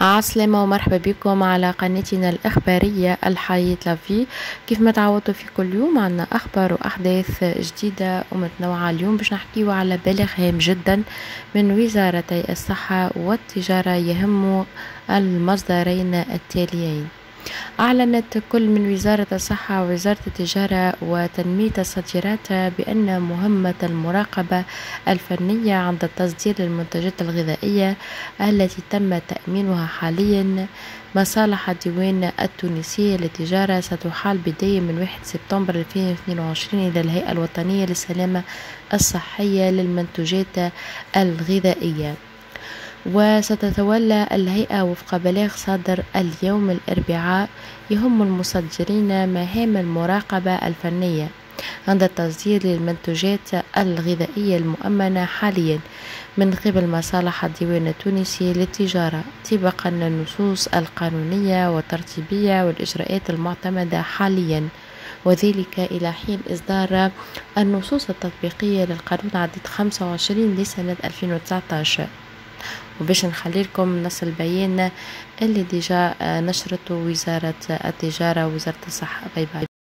عسلامة ومرحبا بكم على قناتنا الإخبارية الحياة لافي. كيف ما تعودتوا في كل يوم عنا أخبار وأحداث جديدة ومتنوعة. اليوم باش نحكيو على بلاغ هام جدا من وزارتي الصحة والتجارة يهم المصدرين التاليين. أعلنت كل من وزارة الصحة ووزارة التجارة وتنمية الصادرات بأن مهمة المراقبة الفنية عند تصدير المنتجات الغذائية التي تم تأمينها حاليا مصالح الديوان التونسي للتجارة ستحال بداية من 1 سبتمبر 2022 إلى الهيئة الوطنية للسلامة الصحية للمنتجات الغذائية. وستتولى الهيئة وفق بلاغ صادر اليوم الأربعاء يهم المصدرين مهام المراقبة الفنية عند التصدير للمنتجات الغذائية المؤمنة حاليا من قبل مصالح الديوان التونسي للتجارة طبقا للنصوص القانونية والترتيبية والإجراءات المعتمدة حاليا، وذلك إلى حين إصدار النصوص التطبيقية للقانون عدد 25 لسنة 2019. وباش نخلي لكم نص البيان اللي ديجا نشرته وزارة التجارة ووزارة الصحة. باي باي.